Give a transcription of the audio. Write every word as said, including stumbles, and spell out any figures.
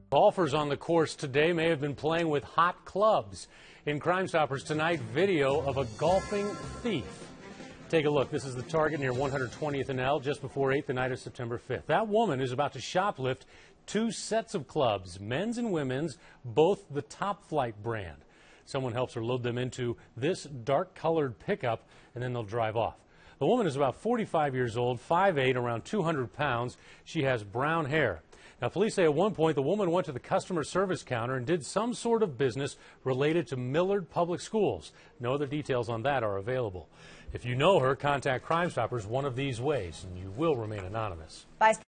Golfers on the course today may have been playing with hot clubs. In Crime Stoppers tonight, video of a golfing thief. Take a look. This is the target near one hundred twentieth and L, just before eight, the night of September fifth. That woman is about to shoplift two sets of clubs, men's and women's, both the Top Flight brand. Someone helps her load them into this dark-colored pickup, and then they'll drive off. The woman is about forty-five years old, five eight, around two hundred pounds. She has brown hair. Now, police say at one point the woman went to the customer service counter and did some sort of business related to Millard Public Schools. No other details on that are available. If you know her, contact Crime Stoppers one of these ways, and you will remain anonymous. Bye.